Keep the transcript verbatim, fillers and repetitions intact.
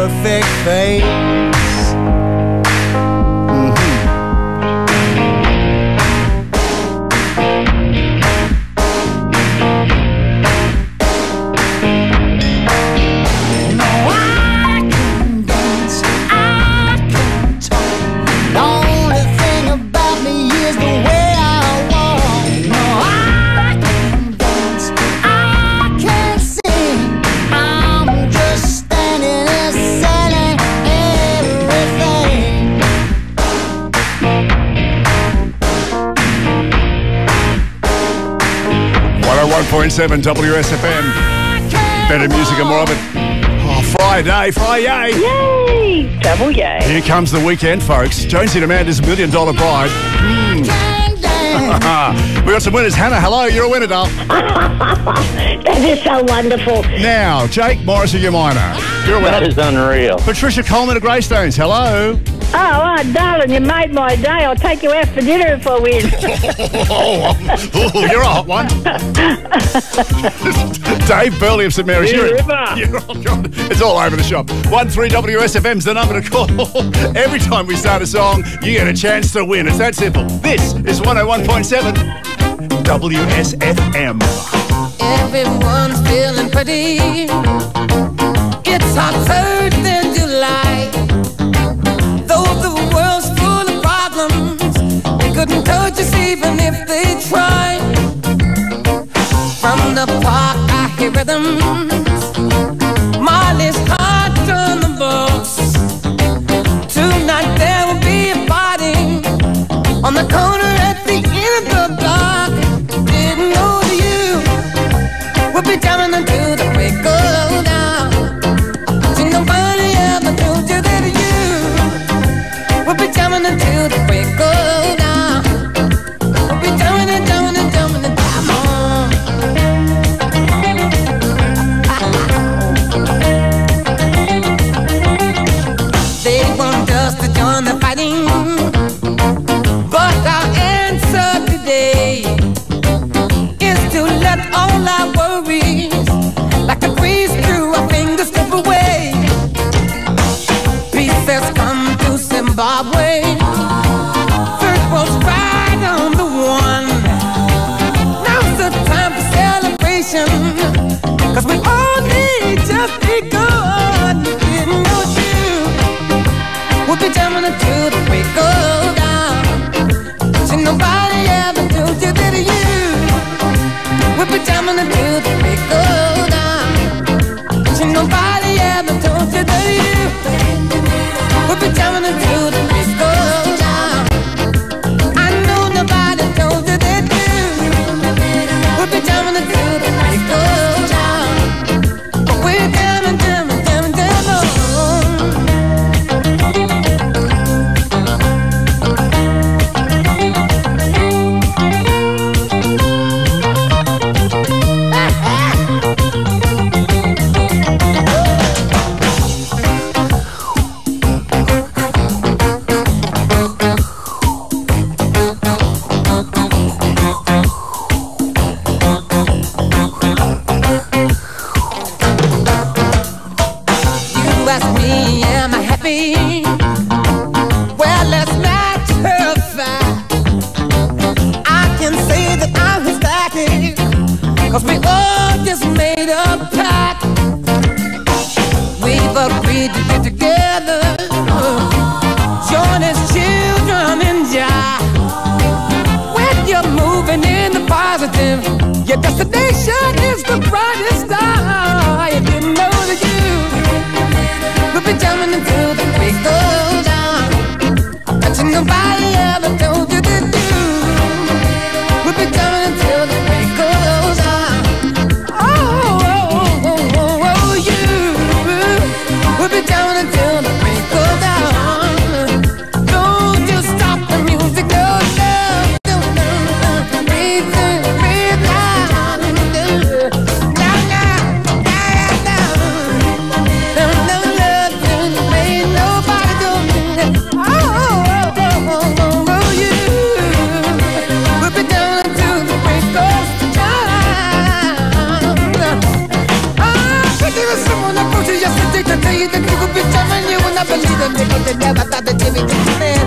perfect face. one oh one point seven W S F M. Better music and more of it. Oh, Friday, Friday. Yay! Double yay. Here comes the weekend, folks. Jonesy and Amanda's Million Dollar Bride. Mm. We got some winners. Hannah, hello. You're a winner, doll. That is so wonderful. Now, Jake Morris of your minor. You're a winner. That is unreal. Patricia Coleman of Greystones. Hello. Oh, oh, darling, you made my day. I'll take you out for dinner if I win. oh, oh, you're a hot one. Dave Burley of St Mary's. You You're, ripper. You're, oh God, it's all over the shop. one three W S F M's the number to call. Every time we start a song, you get a chance to win. It's that simple. This is one oh one point seven W S F M. Everyone's feeling pretty. It's hot Thursday in July. Though the world's full of problems, they couldn't touch us even if they tried. From the park I hear rhythms, Marley's heart on the bus. Tonight there will be a party on the corner at the end of the block. Didn't know that you would be jamming until the break of dawn. See, nobody ever told you that you would be jamming until the break of dawn. We'll be jamming and jamming and jamming and jam on. They want us to join the fighting, but our answer today is to let all our worries, like a breeze through our fingers, slip away. Peace has come to Zimbabwe. First was right on the one. Now's the time for celebration, 'cause we all need just begun. Didn't know you would be jamming until the break of dawn. See, nobody ever told you that you would be jamming until the break of dawn. See, nobody ever told you that you would be jamming until the break of dawn. I know nobody told you that you would be jamming until the break of dawn. But we're jamming, jamming, jamming, jamming on. You ask me, am I happy? Well, let's not terrify. I can say that I'm ecstatic, 'cause we all just made a pact. We've agreed to get together, join as children in Jah. When you're moving in the positive, your destination is the brightest star. You didn't know that you would be jamming until the break of dawn. But nobody ever told you that you would be jamming until the break of dawn. Oh, oh, oh, oh, oh, you would be jamming until the break of dawn. Don't you stop the music, no, no, no, no, no. Breathe in, breathe out. Now, now, now, now. No, no love ain't nobody doing it. Oh, oh, oh, oh. believe them because they never thought that Jimmy could be